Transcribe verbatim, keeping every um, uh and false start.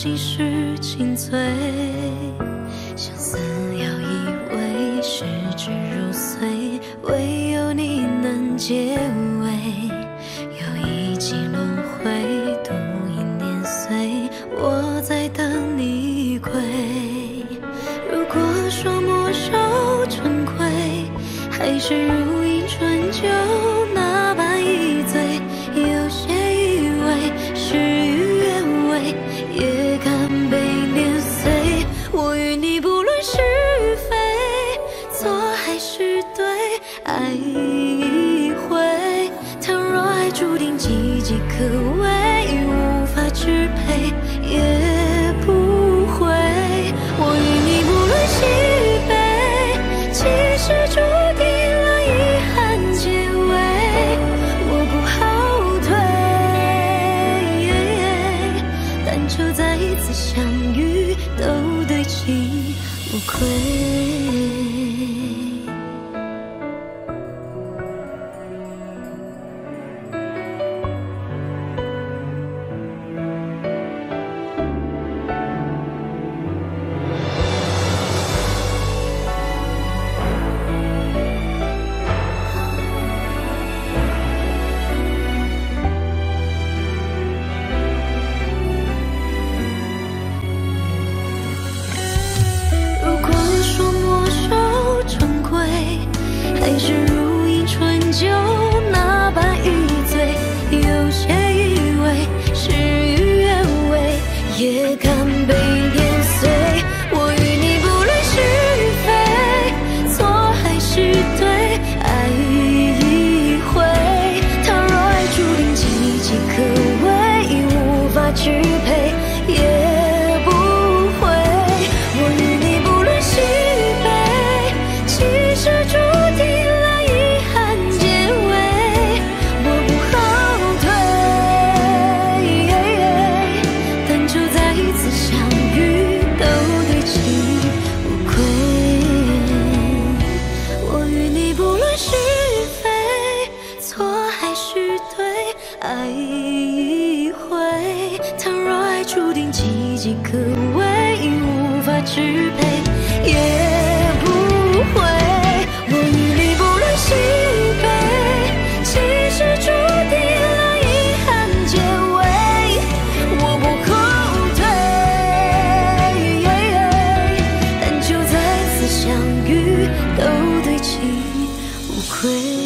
心事轻醉，相思要以为失之如髓，唯有你能解围。又一季轮回，度一年岁，我在等你归。如果说墨守成规，还是如饮醇酒那般一醉，有些以为事与愿违，也敢被碾碎。我与你不论是非，错还是对，爱一回。倘若爱注定岌岌可危，无法支配也不悔。我与你不论喜悲，其实注定了遗憾结尾。我不后退，但求再一次相遇，都对情无愧。还是如饮醇酒那般一醉，有些以为事与愿违，也敢被碾碎。我与你不论是非，错还是对，爱一回。倘若爱注定岌岌可危，无法支配也不悔。我与你不论喜悲，其实注定爱一回。倘若爱注定岌岌可危，无法支配也不悔。我与你不论喜悲，其实注定了遗憾结尾。我不后退，但求再次相遇，都对情无愧。